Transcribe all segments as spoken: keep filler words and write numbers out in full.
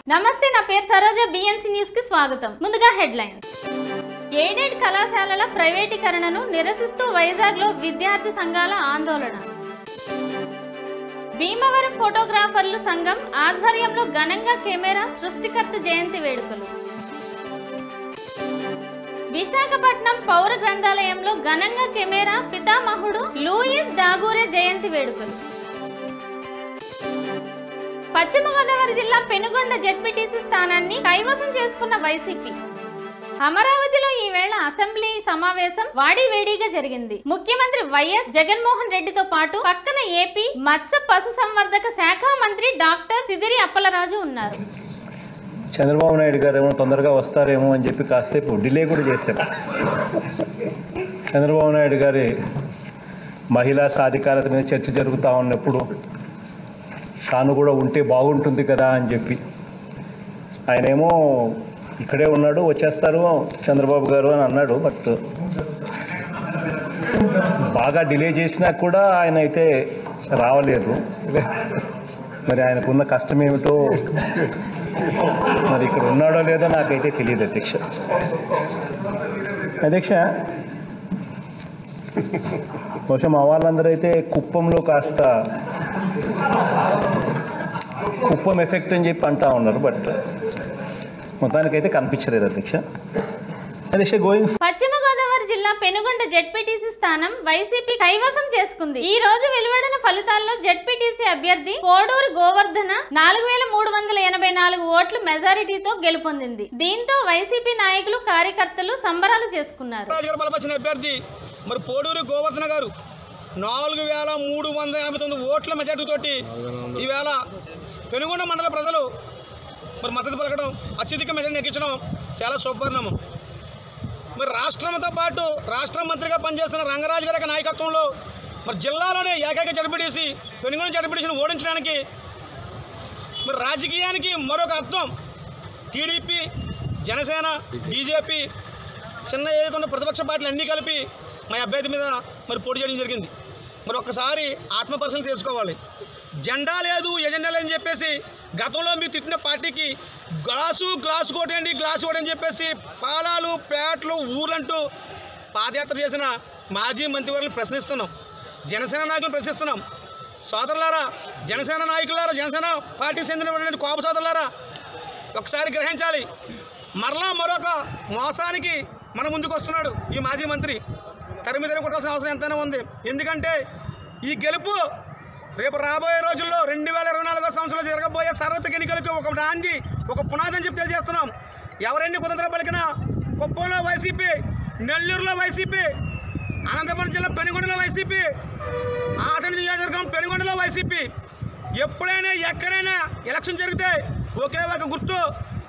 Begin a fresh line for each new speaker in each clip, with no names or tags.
నమస్తే, నా పేరు సరోజ. బిఎన్సి న్యూస్ కి స్వాగతం. ముందుగా హెడ్లైన్స్. ఎయిడెడ్ కళాశాలల ప్రైవేటీకరణను నిరసిస్తూ వైజాగ్ లో విద్యార్థి సంఘాల ఆందోళన. భీమవరం ఫోటోగ్రాఫర్లు సంఘం ఆధ్వర్యంలో ఘనంగా కెమెరా సృష్టికర్త జయంతి వేడుకలు. విశాఖపట్నం పౌర గ్రంథాలయంలో ఘనంగా కెమెరా పితామహుడు లూయిస్ డాగూరే జయంతి వేడుకలు. పశ్చిమ గోదావరి జిల్లా పెనుగొండ జెడ్పీటీసీ స్థానాన్ని కైవసం చేసుకున్న వైసీపీ. అమరావతిలో ఈవేళ అసెంబ్లీ సమావేశం వాడివేడిగా జరిగింది. ముఖ్యమంత్రి వైఎస్ జగన్మోహన్ రెడ్డితో పాటు పక్కన ఏపీ మత్స్య పశు సంవర్ధక శాఖ మంత్రి డాక్టర్ సిదిరి అప్పలరాజు ఉన్నారు.
చంద్రబాబు నాయుడు గారు ఏమో తొందరగా వస్తారేమో అని చెప్పి కాసేపు డిలే కూడా చేశారు. చంద్రబాబు నాయుడు గారి మహిళా సాధికారత మీద చర్చ జరుగుతూ ఉన్నప్పుడు తాను కూడా ఉంటే బాగుంటుంది కదా అని చెప్పి ఆయనేమో ఇక్కడే ఉన్నాడు, వచ్చేస్తారు చంద్రబాబు గారు అని అన్నాడు. బట్ బాగా డిలే చేసినా కూడా ఆయన అయితే రావలేదు. మరి ఆయనకున్న కష్టం ఏమిటో మరి ఇక్కడ ఉన్నాడో లేదో నాకైతే తెలియదు అధ్యక్ష. అధ్యక్ష, బహుశా మా వాళ్ళందరూ అయితే కుప్పంలో కాస్త కుప్పం ఎఫెక్ట్ అని చెప్పి అంటా ఉన్నారు. బట్ మొత్తానికైతే కనిపించలేదు అధ్యక్ష.
పశ్చిమ గోదావరి జిల్లా పెనుగొండ జెడ్పీటీసీ స్థానం వైసీపీ కైవసం చేసుకుంది. ఈ రోజు వెలువడిన ఫలితాల్లో జెడ్పీటీసీ అభ్యర్థి కోడూరు గోవర్ధన నాలుగు వేల మూడు వందల ఎనభై నాలుగు ఓట్ల మెజారిటీతో గెలుపొందింది. దీంతో వైసీపీ నాయకులు కార్యకర్తలు సంబరాలు చేసుకున్నారు.
అభ్యర్థి మరి కోడూరు గోవర్ధన గారు నాలుగు వేల మూడు వందల ఎనభై తొమ్మిది ఓట్ల మెజార్టీతోటి ఈవేళ పెనుగొండ మండల ప్రజలు మరి మద్దతు పలకడం, అత్యధిక మెజార్టీ ఎక్కించడం చాలా శుభపరిణామం. మరి రాష్ట్రంతో పాటు రాష్ట్ర మంత్రిగా పనిచేస్తున్న రంగరాజు గారి నాయకత్వంలో మరి జిల్లాలోనే ఏకైక జడ్పీటీసీ పెనుగొండ జడ్పీటీసీని ఓడించడానికి మరి రాజకీయానికి మరొక అర్థం టీడీపీ, జనసేన, బీజేపీ, చిన్న ఏదైతే ఉన్న ప్రతిపక్ష పార్టీలు అన్నీ కలిపి మా అభ్యర్థి మీద మరి పోటీ చేయడం జరిగింది. మరి ఒక్కసారి ఆత్మపరిశీలన చేసుకోవాలి. జెండా లేదు, ఎజెండా లేదని చెప్పేసి గతంలో మీరు తిట్టిన పార్టీకి గ్లాసు గ్లాసు కొట్టండి గ్లాసు కొట్టని చెప్పేసి పాలాలు పేటలు ఊర్లంటూ పాదయాత్ర చేసిన మాజీ మంత్రివర్యులను ప్రశ్నిస్తున్నాం. జనసేన నాయకులను ప్రశ్నిస్తున్నాం. సోదరులారా, జనసేన నాయకులారా, జనసేన పార్టీకి చెందినటువంటి కోప సోదరులారా, ఒకసారి గ్రహించాలి. మరలా మరొక మోసానికి మన ముందుకు వస్తున్నాడు ఈ మాజీ మంత్రి. తరిమి తరిమి కొట్టాల్సిన అవసరం ఎంతైనా ఉంది. ఎందుకంటే ఈ గెలుపు రేపు రాబోయే రోజుల్లో రెండు వేల ఇరవై నాలుగో సంవత్సరంలో జరగబోయే సార్వత్రిక ఎన్నికలకు ఒక నాంది, ఒక పునాది అని చెప్పి తెలియజేస్తున్నాం. ఎవరెన్ని కుతంత్రం పలికినా కుప్పంలో వైసీపీ, నెల్లూరులో వైసీపీ, అనంతపురం జిల్లా పెనుగొండలో వైసీపీ, ఆచండి నియోజకవర్గం పెనుగొండలో వైసీపీ. ఎప్పుడైనా ఎక్కడైనా ఎలక్షన్ జరిగితే ఒకే ఒక గుర్తు,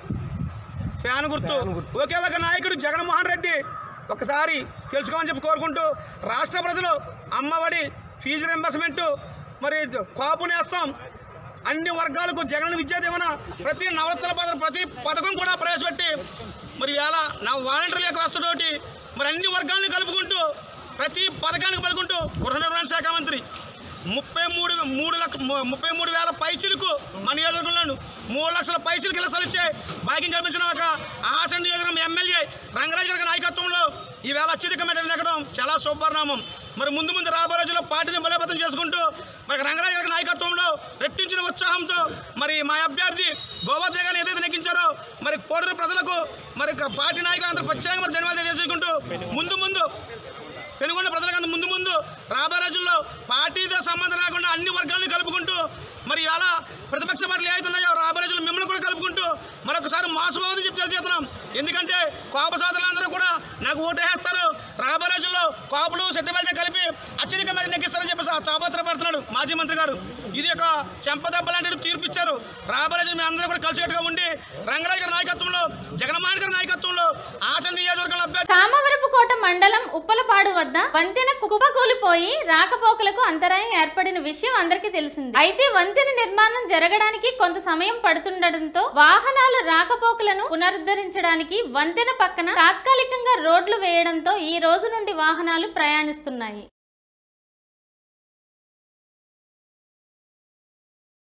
ఫ్యాన్ గుర్తు, ఒకే ఒక నాయకుడు జగన్మోహన్ రెడ్డి. ఒకసారి తెలుసుకోమని చెప్పి కోరుకుంటూ రాష్ట్ర ప్రజలు అమ్మఒడి, ఫీజు రింబర్స్మెంటు, మరి కాపు నేస్తాం, అన్ని వర్గాలకు జగన్ విద్యా దీవెన, ప్రతి నవరత్నాల పథకం ప్రతి పథకం కూడా ప్రవేశపెట్టి మరి వేళ నా వాలంటీర్ల యొక్క వ్యవస్థతోటి మరి అన్ని వర్గాలను కలుపుకుంటూ ప్రతి పథకానికి పలుకుంటూ గృహ నిర్మాణ శాఖ మంత్రి ముప్పై మూడు మూడు లక్ష ముప్పై మూడు వేల పైసలకు మన నియోజకవర్గంలో మూడు లక్షల పైసలకి ఇళ్ళ ఇచ్చే భాగ్యం కల్పించిన ఒక ఆచరణ నియోజకవర్గం ఎమ్మెల్యే రంగరాజు గారి నాయకత్వంలో ఈవేళ అత్యధిక మెజారిటీ ఎక్కడం చాలా శుభపరిణామం. మరి ముందు ముందు రాబోయే రోజుల్లో పార్టీని బలోపేతం చేసుకుంటూ మరి రంగరాజు గారి నాయకత్వంలో రెట్టించిన ఉత్సాహంతో మరి మా అభ్యర్థి గోవర్ధన గారిని ఏదైతే నెగ్గించారో మరి కోడూరు ప్రజలకు మరి పార్టీ నాయకులందరూ ప్రత్యేకంగా మరి ధన్యవాదాలు చేసుకుంటూ ముందు ముందు పెనుగొండ ప్రజలకు ముందు ముందు రాబోయే రోజుల్లో పార్టీతో సంబంధం లేకుండా అన్ని వర్గాలను కలుపుకుంటూ మరి ఇలా ప్రతిపక్ష పార్టీలు ఏవైతే ఉన్నాయో రాబోయే రోజుల్లో మిమ్మల్ని కూడా కలుపుకుంటూ మరొకసారి మోసపోవద్దని చెప్పి తెలియజేస్తున్నాం. ఎందుకంటే కోప సోదరులందరూ కూడా నాకు ఓటు వేస్తారు, రాబోయే రోజుల్లో కోపలు సెట్టిబెల్తో కలిపి అత్యధిక మరి నెగ్గిస్తారని చెప్పేసి తాపత్రపడుతున్నాడు మాజీ మంత్రి గారు. ఇది ఒక చెంపదెబ్బ లాంటి తీర్పు ఇచ్చారు. రాబోయే రోజులు మీ అందరూ కూడా కలిసికట్టుగా ఉండి రంగరాజు గారి నాయకత్వంలో, జగన్మోహన్ గారి నాయకత్వంలో ఆచరణ నియోజకవర్గంలో అభ్యర్థి
కామవరపుకోట మండలం ఉప్పలపాడు వద్ద వంతెన కుప్పకూలిపోయి రాకపోకలకు అంతరాయం ఏర్పడిన విషయం అందరికీ తెలిసింది. అయితే వంతెన నిర్మాణం జరగడానికి కొంత సమయం పడుతుండటంతో వాహనాల రాకపోకలను పునరుద్ధరించడానికి వంతెన పక్కన తాత్కాలికంగా రోడ్లు వేయడంతో ఈ రోజు నుండి వాహనాలు ప్రయాణిస్తున్నాయి.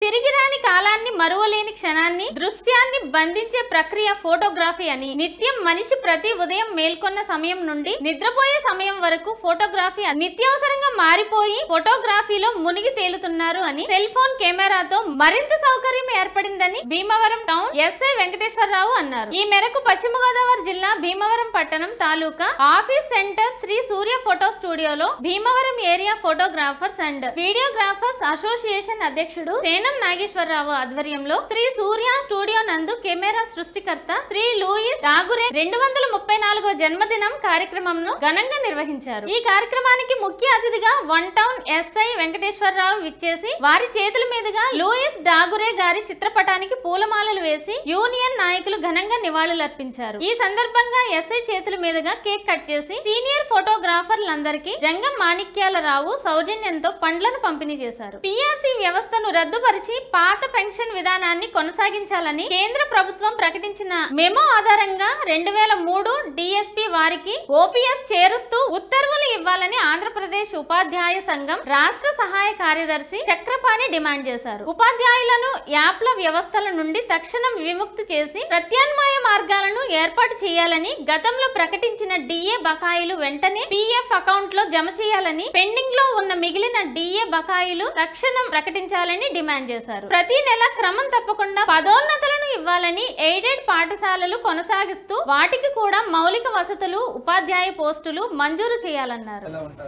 తిరిగి రాని కాలాన్ని మరువలేని క్షణాన్ని దృశ్యాన్ని బంధించే ప్రక్రియ ఫోటోగ్రఫీ అని నిత్యం మనిషి ప్రతి ఉదయం మేల్కొన్న సమయం నుండి నిద్రపోయే సమయం వరకు ఫోటోగ్రఫీ నిత్యావసరంగా మారిపోయి ఫోటోగ్రఫీలో మునిగి తేలుతున్నారు అని సెల్ ఫోన్ కెమెరాతో మరింత సౌకర్యం ఏర్పడిందని భీమవరం టౌన్ ఎస్ఐ వెంకటేశ్వరరావు అన్నారు. ఈ మేరకు పశ్చిమ గోదావరి జిల్లా భీమవరం పట్టణం తాలూకా office centre Shri Surya photo స్టూడియోలో Bhimavaram area photographers and videographers association అధ్యక్షుడు సేనం నాగేశ్వరరావు ఆధ్వర్యంలో శ్రీ సూర్య స్టూడియో నందు కెమెరా సృష్టికర్త శ్రీ లూయిస్ డాగురే రెండు వందల ముప్పై నాలుగో జన్మదినం కార్యక్రమంను ఘనంగా నిర్వహించారు. ఈ కార్యక్రమానికి ముఖ్య అతిథిగా వన్ టౌన్ ఎస్ఐ వెంకటేశ్వరరావు విచ్చేసి వారి చేతుల మీదుగా లూయిస్ డాగురే గారి చిత్రపటానికి పూలమాలలు వేసి యూనియన్ నాయకులు ఘనంగా నివాళులర్పించారు. ఈ సందర్భంగా ఎస్ఐ చేతుల మీదుగా కేక్ కట్ చేసి సీనియర్ ఫోటోగ్రాఫర్లందరికీ జంగం మాణిక్యాలరావు సౌజన్యంతో పండ్లను పంపిణీ చేశారు. పిఆర్సీ వ్యవస్థను రద్దుపరిచి పాత పెన్షన్ విధానాన్ని కొనసాగించాలని కేంద్ర ప్రభుత్వం ప్రకటించిన మెమో ఆధారంగా రెండు వేల మూడు డిఎస్పి వారికి ఓపీఎస్ చేరుస్తూ ఉత్తర్వులు ఇవ్వాలని ఆంధ్రప్రదేశ్ ఉపాధ్యాయ సంఘం రాష్ట్ర సహాయ కార్యదర్శి చక్రపాణి డిమాండ్ చేశారు. ఉపాధ్యాయులను యాప్ల వ్యవస్థల నుండి తక్షణం విముక్తి చేసి ప్రత్యామ్నాయ మార్గాలను ఏర్పాటు చేయాలని, గతంలో ప్రకటించిన డిఏ బకాయిలు వెంటనే పిఎఫ్ అకౌంట్ లో జమ చేయాలని, పెండింగ్ లో ఉన్న మిగిలిన డిఏ బకాయిలు తక్షణం ప్రకటించాలని డిమాండ్ చేశారు. ప్రతి నెల క్రమం తప్పకుండా పదోన్నతులను ఇవ్వాలని, ఎయిడెడ్ పాఠశాలలు కొనసాగిస్తూ వాటికి కూడా మౌలిక వసతులు, ఉపాధ్యాయ పోస్టులు మంజూరు చేయాలన్నారు.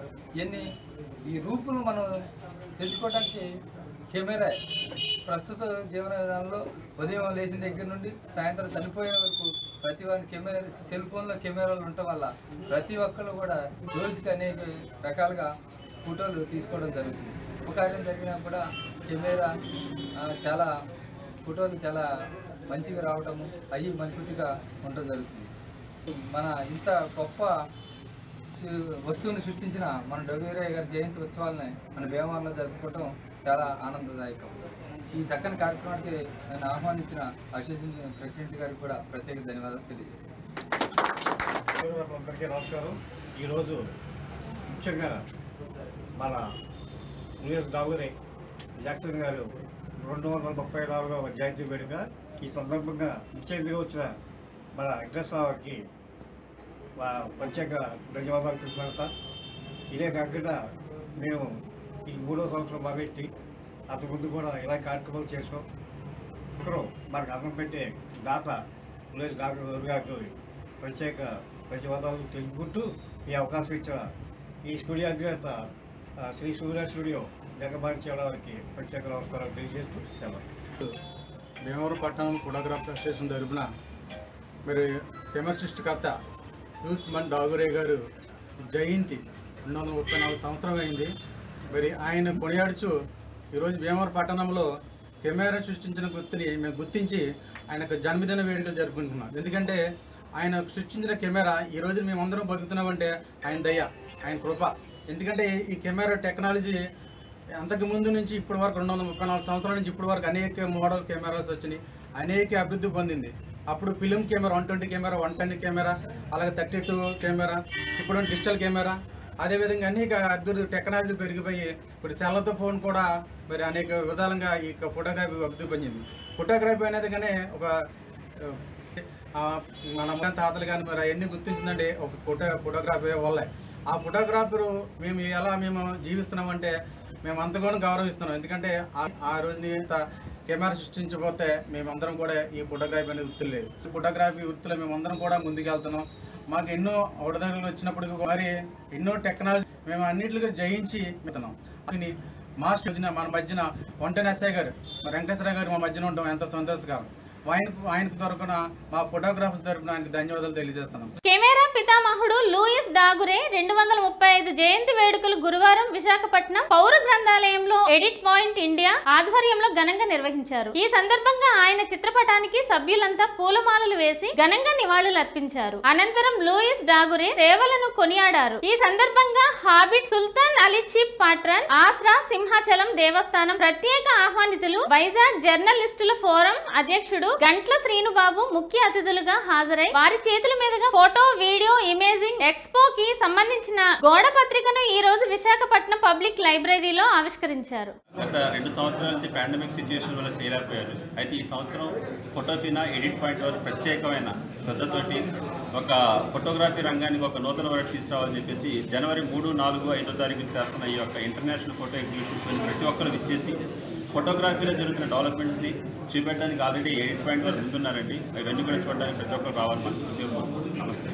ఈ రూపును మనం తెలుసుకోవడానికి కెమెరా ప్రస్తుత జీవన విధానంలో ఉదయం లేచిన దగ్గర నుండి సాయంత్రం చనిపోయే వరకు ప్రతి వారి కెమెరా సెల్ ఫోన్లో కెమెరాలు ఉండటం వల్ల ప్రతి ఒక్కరు కూడా రోజుకి అనేక రకాలుగా ఫోటోలు తీసుకోవడం జరుగుతుంది. ఉపకార్యం జరిగినా కూడా కెమెరా చాలా ఫోటోలు చాలా మంచిగా రావడము అవి మనకుగా ఉండడం జరుగుతుంది. మన ఇంత గొప్ప వస్తువుని సృష్టించిన మన డొగేరయ్య గారి జయంతి ఉత్సవాలని మన భీమవరంలో జరుపుకోవడం చాలా ఆనందదాయకం. ఈ చక్కని కార్యక్రమానికి నేను ఆహ్వానించిన అసోసియేషన్ ప్రెసిడెంట్ గారికి కూడా ప్రత్యేక ధన్యవాదాలు తెలియజేస్తాను.
అందరికీ నమస్కారం. ఈరోజు ముఖ్యంగా మన లూయిస్ డాగురే జాక్సన్ గారు రెండు వందల ముప్పై నాలుగవ జయంతి వేడుక ఈ సందర్భంగా ముఖ్య అతిథిగా వచ్చిన మన వెంకటేశ్వరరావుకి ప్రత్యేక ధన్యవాదాలు తెలుపుతున్నాను సార్. ఇదే కాకుండా మేము ఈ మూడో సంవత్సరం మొదలెట్టి అంతకుముందు కూడా ఇలా కార్యక్రమాలు చేసాం. ఇప్పుడు మనకు అన్నం పెట్టే దాత లూయిస్ డాగురే గారికి ప్రత్యేక ధన్యవాదాలు తెలుపుకుంటూ ఈ అవకాశం ఇచ్చిన ఈ స్టూడియో అధినేత శ్రీ సూర్య స్టూడియో జగమాణిక్యాలరావుకి ప్రత్యేక నమస్కారాలు తెలియజేస్తూ సెలవు.
భీమవరం పట్టణం ఫోటోగ్రాఫర్ అసోసియేషన్ తరపున మరి కెమెరా సృష్టికర్త లూయిస్ మన్ డాగురే గారు జయంతి రెండు వందల ముప్పై నాలుగు సంవత్సరం అయింది. మరి ఆయన కొనియాడుచు ఈరోజు భీమవరం పట్టణంలో కెమెరా సృష్టించిన గుర్తుని మేము గుర్తించి ఆయనకు జన్మదిన వేడుకలు జరుపుకుంటున్నాం. ఎందుకంటే ఆయన సృష్టించిన కెమెరా ఈరోజు మేమందరం బతుకుతున్నామంటే ఆయన దయ, ఆయన కృప. ఎందుకంటే ఈ కెమెరా టెక్నాలజీ అంతకు ముందు నుంచి ఇప్పటి వరకు రెండు వందల ముప్పై నాలుగు సంవత్సరాల నుంచి ఇప్పటి వరకు అనేక మోడల్ కెమెరాస్ వచ్చినాయి, అనేక అభివృద్ధి పొందింది. అప్పుడు film camera one twenty camera one ten camera అలాగే థర్టీ టూ కెమెరా, ఇప్పుడు డిజిటల్ కెమెరా, అదేవిధంగా అనేక అభివృద్ధి టెక్నాలజీ పెరిగిపోయి ఇప్పుడు సెల్లతో ఫోన్ కూడా మరి అనేక విధాలుగా ఈ ఫోటోగ్రఫీ అభివృద్ధి పొందింది. ఫోటోగ్రఫీ అనేది కానీ ఒక మన తాతలు కానీ మరి అవన్నీ గుర్తించిందంటే ఒక ఫోటో ఫోటోగ్రఫీ వల్లే. ఆ ఫోటోగ్రాఫరు మేము ఎలా మేము జీవిస్తున్నామంటే మేము అంతగానో గౌరవిస్తున్నాం. ఎందుకంటే ఆ రోజుని కెమెరా సృష్టించబోతే మేమందరం కూడా ఈ ఫోటోగ్రఫీ అనేది వృత్తులు లేదు. ఫోటోగ్రఫీ వృత్తిలో మేమందరం కూడా ముందుకెళ్తున్నాం. మాకు ఎన్నో ఒడదగలు వచ్చినప్పటికీ మరి ఎన్నో టెక్నాలజీ మేము అన్నింటిగా జయించి వెళ్తున్నాం. అని మాస్టర్ వచ్చిన మన మధ్యన వంటన్ ఎస్ఐ గారు మరి వెంకటేశ్వర గారు మా మధ్యన ఉండడం ఎంతో సంతోషకరం. ఆయనకు ఆయనకు తరపున మా ఫోటోగ్రాఫర్స్ తరపున ఆయనకు ధన్యవాదాలు తెలియజేస్తున్నాం.
కెమెరా పితామహుడు లూయిస్ డాగురే రెండు వందల ముప్పై ఐదు జయంతి వేడుకలు గురువారం విశాఖపట్నం పౌర గ్రంథాలయంలో ఎడిట్ పాయింట్ ఇండియా ఆధ్వర్యంలో ఘనంగా నిర్వహించారు. ఈ సందర్భంగా ఆయన చిత్రపటానికి సభ్యులంతా పూలమాలలు వేసి ఘనంగా నివాళులు అర్పించారు. అనంతరం లూయిస్ డాగురే సేవలను కొనియాడారు. ఈ సందర్భంగా హాబిట్, సుల్తాన్ అలీ చీప్ పాట్రన్, ఆస్రా, సింహాచలం దేవస్థానం ప్రత్యేక ఆహ్వానితులు, వైజాగ్ జర్నలిస్టుల ఫోరం అధ్యక్షుడు గంట్ల శ్రీనుబాబు ముఖ్య అతిథులుగా హాజరై వారి చేతుల మీదుగా photo, video video imaging expo కి సంబంధించిన గోడ పత్రికను ఈ రోజు విశాఖపట్నం పబ్లిక్ లైబ్రరీలో ఆవిష్కరించారు.
గత రెండు సంవత్సరాల నుంచి పాండమిక్ సిచ్యువేషన్ వల్ల చేయలేకపోయారు. అయితే ఈ సంవత్సరం ఫోటోఫీనా ఎడిట్ పాయింట్ వారు ప్రత్యేకమైన శ్రద్ధతోటి ఒక ఫోటోగ్రఫీ రంగానికి ఒక నూతన వరట తీసుకురావాలని చెప్పేసి జనవరి మూడు నాలుగు ఐదో తారీఖు చేస్తున్న ఈ యొక్క ఇంటర్నేషనల్ ఫోటో ఎగ్జిబిషన్ ప్రతి ఒక్కరు విచ్చేసి ఫోటోగ్రఫీలో జరుగుతున్న డెవలప్మెంట్స్ని చూపెట్టడానికి ఆల్రెడీ ఎయిట్ పాయింట్ వరకు ముందున్నారండి. ఇవన్నీ కూడా చూడడానికి ప్రతి ఒక్కరు రావాలి మనస్ఫూర్తిగా కోరుకుంటున్నాను. నమస్తే.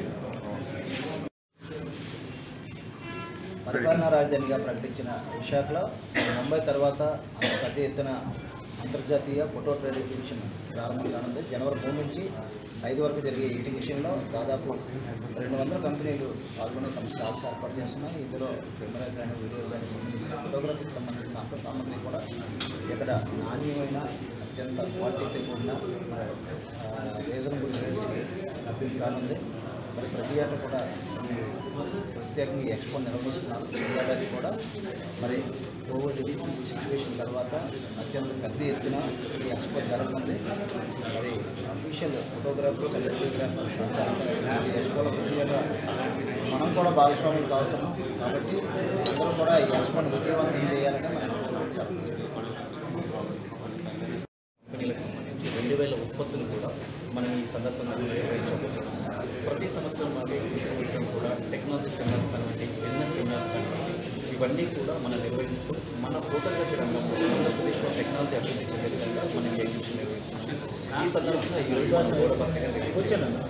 పరిపాలనా రాజధానిగా ప్రకటించిన విశాఖలో ముంబై తర్వాత పెద్ద ఎత్తున అంతర్జాతీయ ఫోటో ట్రేడ్ ఎగ్జిబిషన్ ప్రారంభం కానుంది. జనవరి మూడు నుంచి ఐదు వరకు జరిగే ఈ ఎగ్జిబిషన్లో దాదాపు రెండు వందల కంపెనీలు పాల్గొనే తమ స్టాల్స్ ఏర్పాటు చేస్తున్నాయి. ఇందులో కెమెరా కానీ వీడియో కానీ సంబంధించిన ఫోటోగ్రఫీకి సంబంధించిన అంత సామగ్రి కూడా ఇక్కడ నాణ్యమైన అత్యంత క్వాలిటీతో కూడిన మరి రీజనబుల్ రేట్స్కి లభ్యం కానుంది. మరి ప్రతి ఏటా కూడా ప్రత్యేకంగా ఈ ఎక్స్పో నిర్వహిస్తున్నారు. ఏడాది కూడా మరి కోవిడ్ సిచ్యువేషన్ తర్వాత అత్యంత పెద్ద ఎత్తున ఈ ఎక్స్పో జరుగుతుంది. మరి అఫీషియల్ ఫోటోగ్రాఫర్స్ అండ్ వీడియోగ్రాఫర్స్ ఈ ఎక్స్పోలో ప్రత్యేక మనం కూడా భాగస్వాములు కావుతున్నాం. కాబట్టి అందరూ కూడా ఈ ఎక్స్పోని విజయవంతం చేయాలని మనం సంబంధించి రెండు వేల ఉత్పత్తులు కూడా మనం ఈ సందర్భంగా నిర్వహించబోతున్నాం. ప్రతి సంవత్సరం మాది ఈ సంవత్సరం కూడా టెక్నాలజీ సెమినార్స్ కానివ్వండి, బిజినెస్ సెమినార్స్ కానివ్వండి, ఇవన్నీ కూడా మనం నిర్వహిస్తూ మన ఫోటోగ్రఫీ రంగంలో ఆంధ్రప్రదేశ్లో టెక్నాలజీ అభివృద్ధి చెందే విధంగా మనం ఈ ఎగ్జిబిషన్ నిర్వహిస్తున్నాం. ఈ సందర్భంగా ఈ రోజు కూడా కూర్చోనన్నా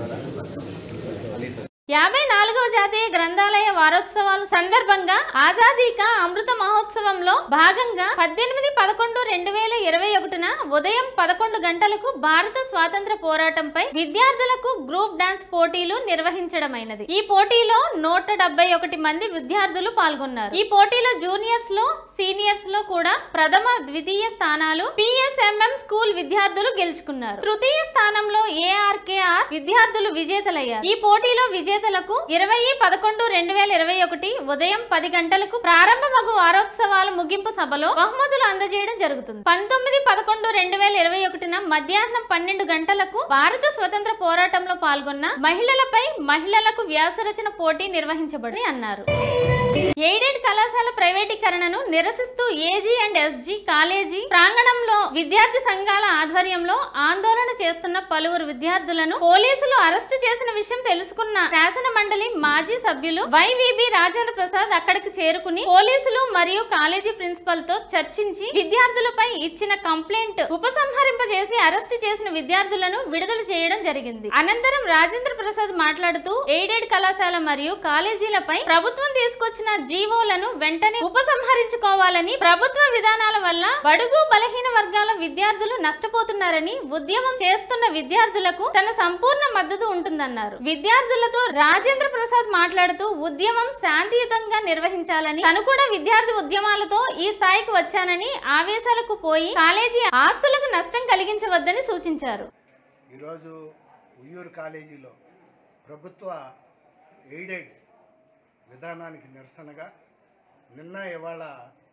అయితే
యాభై నాలుగవ జాతీయ గ్రంథాలయ వారోత్సవాల సందర్భంగా ఆజాదీ కా అమృత మహోత్సవంలో భాగంగా పద్దెనిమిది పదకొండు రెండు వేల ఇరవై ఒకటిన ఉదయం పదకొండు గంటలకు భారత స్వాతంత్ర పోరాటంపై విద్యార్థులకు గ్రూప్ డాన్స్ పోటీలు నిర్వహించడమైనది. ఈ పోటీలో నూట డెబ్బై ఒకటి మంది విద్యార్థులు పాల్గొన్నారు. ఈ పోటీలో జూనియర్స్ లో సీనియర్స్ లో కూడా ప్రథమ ద్వితీయ స్థానాలు పిఎస్ఎంఎం స్కూల్ విద్యార్థులు గెలుచుకున్నారు. తృతీయ స్థానంలో ఏఆర్కేఆర్ విద్యార్థులు విజేతలయ్యారు. ఈ పోటీలో విజేతలకు ఇరవై పదకొండు రెండు వేల ఇరవై ఒకటి ఉదయం పది గంటలకు ప్రారంభమగు వారోత్సవాల ముగింపు సభలో బహుమతులు అందజేయడం జరుగుతుంది. పంతొమ్మిది పదకొండు రెండు వేల ఇరవై ఒకటిన మధ్యాహ్నం పన్నెండు గంటలకు భారత స్వతంత్ర పోరాటంలో పాల్గొన్న మహిళలపై మహిళలకు వ్యాసరచన పోటీ నిర్వహించబడి అన్నారు. ఎయిడెడ్ కళాశాల ప్రైవేటీకరణను నిరసిస్తూ ఏజీ అండ్ ఎస్జీ కాలేజీ ప్రాంగణంలో విద్యార్థి సంఘాల ఆధ్వర్యంలో ఆందోళన చేస్తున్న పలువురు విద్యార్థులను పోలీసులు అరెస్టు చేసిన విషయం తెలుసుకున్న శాసన మండలి మాజీ సభ్యులు వైవీబీ రాజేంద్ర ప్రసాద్ అక్కడికి చేరుకుని పోలీసులు మరియు కాలేజీ ప్రిన్సిపల్ తో చర్చించి విద్యార్థులపై ఇచ్చిన కంప్లైంట్ ఉపసంహరింపజేసి అరెస్టు చేసిన విద్యార్థులను విడుదల చేయడం జరిగింది. అనంతరం రాజేంద్ర ప్రసాద్ మాట్లాడుతూ ఎయిడెడ్ కళాశాల మరియు కాలేజీలపై ప్రభుత్వం తీసుకొచ్చిన జీవోలను వెంటనే ఉపసంహరించుకోవాలని, ప్రభుత్వ విధానాల వల్ల బడుగు బలహీన వర్గాల విద్యార్థులు నష్టపోతున్నారని, ఉద్యమం చేస్తున్న విద్యార్థులకు తన సంపూర్ణ మద్దతు ఉంటుందన్నారు. విద్యార్థులతో రాజేంద్ర ప్రసాద్ మాట్లాడుతూ ఉద్యమం శాంతియుతంగా నిర్వహించాలని, తను కూడా విద్యార్థి ఉద్యమాలతో ఈ స్థాయికి వచ్చానని, ఆవేశాలకు పోయి కాలేజీ ఆస్తులకు నష్టం కలిగించవద్దని సూచించారు.
ఈరోజు ఉయ్యూరు కాలేజీలో ప్రభుత్వ ఎయిడెడ్ విధానానికి నిరసనగా నిన్న ఇవాళ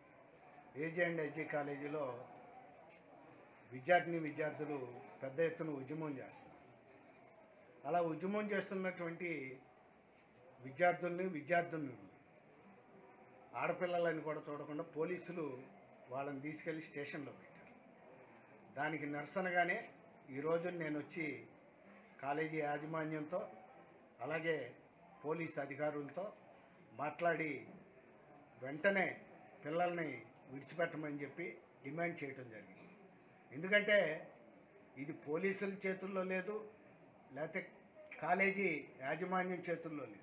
ఏజీ అండ్ ఎస్జీ కాలేజీలో విద్యార్థిని విద్యార్థులు పెద్ద ఎత్తున ఉద్యమం చేస్తున్నారు. అలా ఉద్యమం చేస్తున్నటువంటి విద్యార్థుల్ని విద్యార్థులను ఆడపిల్లలని కూడా చూడకుండా పోలీసులు వాళ్ళని తీసుకెళ్ళి స్టేషన్లో పెట్టారు. దానికి నిరసనగానే ఈరోజు నేను వచ్చి కాలేజీ యాజమాన్యంతో అలాగే పోలీస్ అధికారులతో మాట్లాడి వెంటనే పిల్లల్ని విడిచిపెట్టమని చెప్పి డిమాండ్ చేయటం జరిగింది. ఎందుకంటే ఇది పోలీసుల చేతుల్లో లేదు, లేకపోతే కాలేజీ యాజమాన్యం చేతుల్లో లేదు.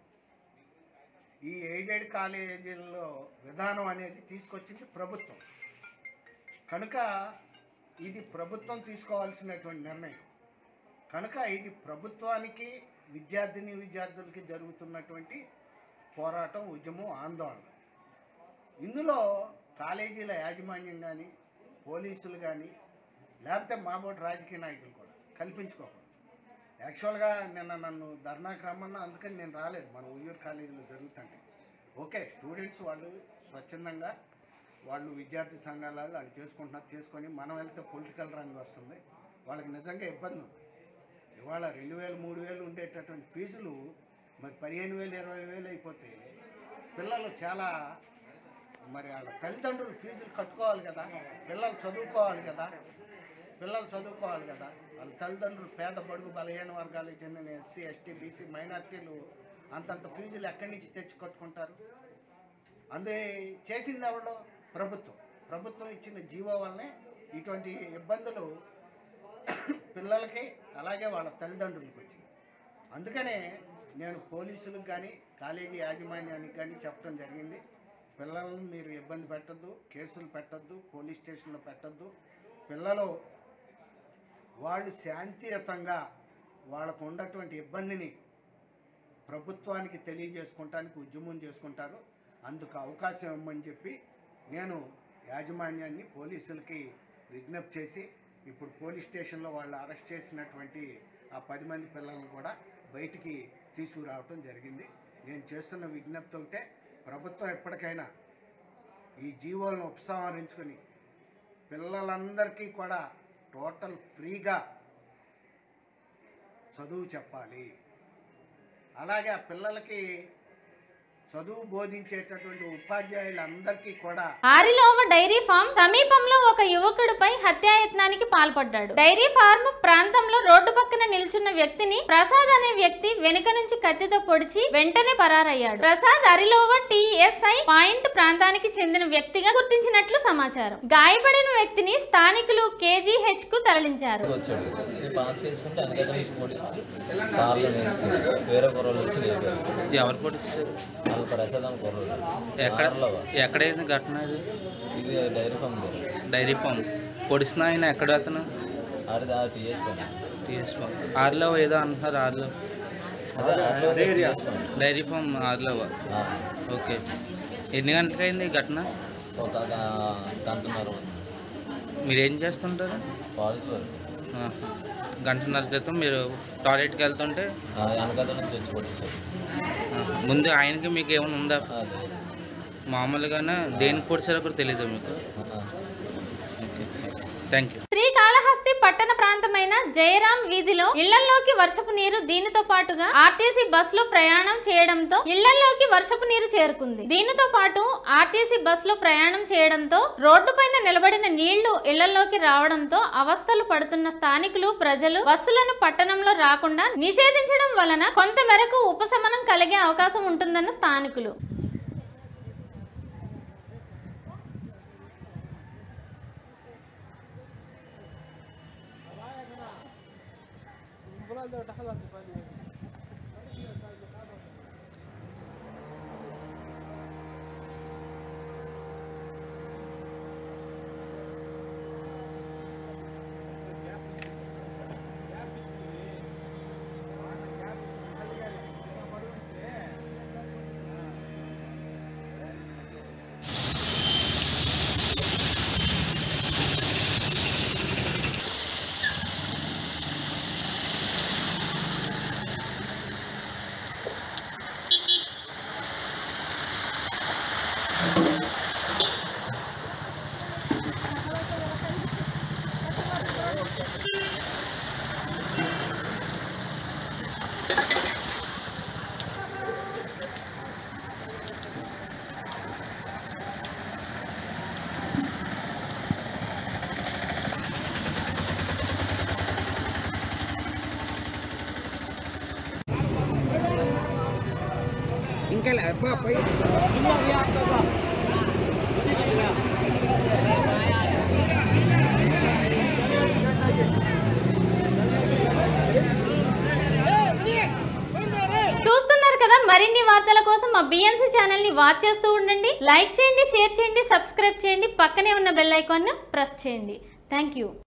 ఈ ఎయిడెడ్ కాలేజీల్లో విధానం అనేది తీసుకొచ్చింది ప్రభుత్వం కనుక ఇది ప్రభుత్వం తీసుకోవాల్సినటువంటి నిర్ణయం కనుక ఇది ప్రభుత్వానికి విద్యార్థిని విద్యార్థులకి జరుగుతున్నటువంటి పోరాటం, ఉద్యమం, ఆందోళన. ఇందులో కాలేజీల యాజమాన్యం కానీ పోలీసులు కానీ లేకపోతే మాబోటి రాజకీయ నాయకులు కూడా కల్పించుకోకూడదు. యాక్చువల్గా నిన్న నన్ను ధర్నాకి రమ్మన్నా, అందుకని నేను రాలేదు. మన ఉయ్యూరు కాలేజీలో జరుగుతుంటే ఓకే స్టూడెంట్స్ వాళ్ళు స్వచ్ఛందంగా వాళ్ళు విద్యార్థి సంఘాల వాళ్ళు చేసుకుంటున్నారు, చేసుకొని మనం వెళ్తే పొలిటికల్ రంగు వస్తుంది, వాళ్ళకి నిజంగా ఇబ్బంది ఉంది. ఇవాళ రెండు వేలు మూడు వేలు ఉండేటటువంటి ఫీజులు మరి పదిహేను వేలు ఇరవై వేలు అయిపోతే పిల్లలు చాలా మరి వాళ్ళ తల్లిదండ్రులు ఫీజులు కట్టుకోవాలి కదా, పిల్లలు చదువుకోవాలి కదా పిల్లలు చదువుకోవాలి కదా వాళ్ళ తల్లిదండ్రులు పేద బడుగు బలహీన వర్గాలకు చెందిన ఎస్సీ ఎస్టీ బీసీ మైనార్టీలు అంతంత ఫీజులు ఎక్కడి నుంచి తెచ్చి కట్టుకుంటారు? అందే చేసింది ఎవడో ప్రభుత్వం. ప్రభుత్వం ఇచ్చిన జీవో వల్లనే ఇటువంటి ఇబ్బందులు పిల్లలకి అలాగే వాళ్ళ తల్లిదండ్రులకు వచ్చింది. అందుకనే నేను పోలీసులకు కానీ కాలేజీ యాజమాన్యానికి కానీ చెప్పడం జరిగింది, పిల్లలను మీరు ఇబ్బంది పెట్టద్దు, కేసులు పెట్టద్దు, పోలీస్ స్టేషన్లో పెట్టద్దు. పిల్లలు వాళ్ళు శాంతియుతంగా వాళ్ళకు ఉన్నటువంటి ఇబ్బందిని ప్రభుత్వానికి తెలియజేసుకుంటానికి ఉద్యమం చేసుకుంటారు, అందుకు అవకాశం ఇవ్వమని చెప్పి నేను యాజమాన్యాన్ని పోలీసులకి విజ్ఞప్తి చేసి ఇప్పుడు పోలీస్ స్టేషన్లో వాళ్ళు అరెస్ట్ చేసినటువంటి ఆ పది మంది పిల్లలను కూడా బయటికి తీసుకురావటం జరిగింది. నేను చేస్తున్న విజ్ఞప్తి ఒకటే, ప్రభుత్వం ఎప్పటికైనా ఈ జీవోలను ఉపసంహరించుకొని పిల్లలందరికీ కూడా టోటల్ ఫ్రీగా చదువు చెప్పాలి. అలాగే ఆ పిల్లలకి చదువు బోధించేటటువంటి ఉపాధ్యాయులందరికీ కూడా
ఆరిలోవ డైరీ ఫామ్ సమీపంలో ఒక యువకుడిపై హత్యాయత్నానికి పాల్పడ్డాడు. డైరీ ఫార్మ్ ప్రాంతంలో రోడ్డు పక్కన నిల్చున్న వ్యక్తిని ప్రసాద్ అనే వ్యక్తి వెనుక నుంచి కత్తితో పొడిచి వెంటనే పరారయ్యాడు. ప్రసాద్ అరిలోవ టీఎస్ఐ పాయింట్ ప్రాంతానికి చెందిన వ్యక్తిగా గుర్తించినట్లు సమాచారం. గాయపడిన వ్యక్తిని స్థానికులు కేజీహెచ్ కు తరలించారు.
ఎక్కడైంది ఘటన?
ఇది డైరీ ఫామ్.
డైరీ ఫామ్ పొడిసిన ఆయన ఎక్కడ అతను? టీఎస్ ఫామ్ ఆర్లో ఏదో అంటున్నారు. ఆర్లో డైరీ ఫామ్ ఆర్లో. ఓకే, ఎన్ని గంటలకు అయింది ఘటన?
ఒక గంటన్నర.
మీరేం చేస్తుంటారు?
పోలీసు వారు.
గంటన్నర క్రితం మీరు టాయిలెట్కి వెళ్తుంటే
వెనకాల నుంచి వచ్చి పొడిస్తారు.
ముందు ఆయనకి మీకు ఏమైనా ఉందా? మామూలుగానే దేనికి పొడిచారో కూడా తెలీదా మీకు? Thank you.
శ్రీకాళహస్తి పట్టణ ప్రాంతమైన జయరాం వీధిలో ఇళ్లలోకి వర్షపు నీరు, దీనితో పాటుగా ఆర్టీసీ బస్సులో ప్రయాణం చేయడంతో ఇళ్లలోకి వర్షపు నీరు చేరుకుంది. దీనితో పాటు ఆర్టీసీ బస్సులో ప్రయాణం చేయడంతో రోడ్డు పైన నిలబడిన నీళ్లు ఇళ్లలోకి రావడంతో అవస్థలు పడుతున్న స్థానికులు, ప్రజలు బస్సులను పట్టణంలో రాకుండా నిషేధించడం వలన కొంత మేరకు ఉపశమనం కలిగే అవకాశం ఉంటుందన్న స్థానికులు.
ఇంకా పై
చూస్తున్నారు కదా, మరిన్ని వార్తల కోసం మా బిఎన్సి ఛానల్ ని వాచ్ చేస్తూ ఉండండి. లైక్ చేయండి, షేర్ చేయండి, సబ్స్క్రైబ్ చేయండి, పక్కనే ఉన్న బెల్ ఐకాన్ ను ప్రెస్ చేయండి. Thank you.